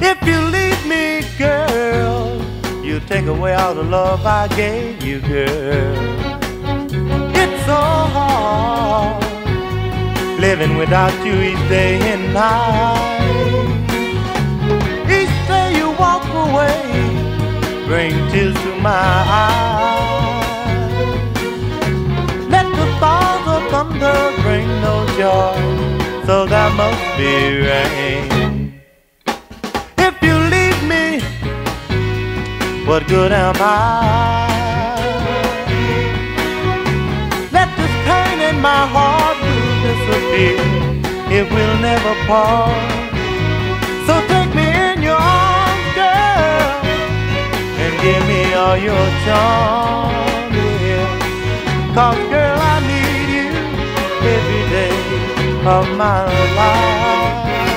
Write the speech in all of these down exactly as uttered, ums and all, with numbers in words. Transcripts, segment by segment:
If you leave me, girl, you take away all the love I gave you, girl. It's so hard living without you each day and night. Each day you walk away, bring tears to my eyes. Let the falls of thunder bring no joy, so there must be rain. If you leave me, what good am I? Let this pain in my heart will disappear if we'll never part. So take me in your arms, girl, and give me all your charm, yeah. 'Cause girl, I need you every day of my life.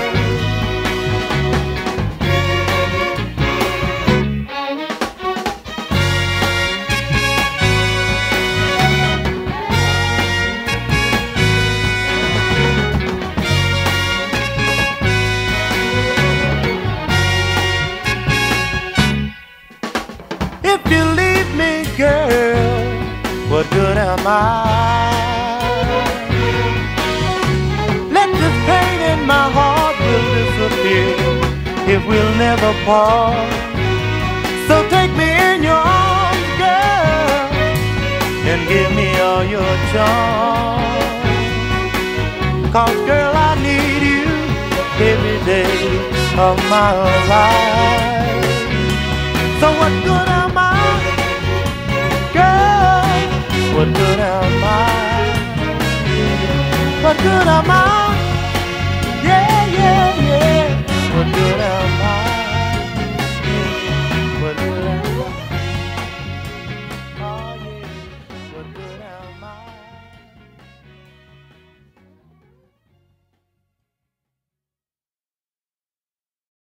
If you leave me, girl, what good am I? Let this pain in my heart will disappear if we'll never part. So take me in your arms, girl, and give me all your charm. 'Cause girl, I need you every day of my life. So what good am I? Girl, what good am I? What good am I?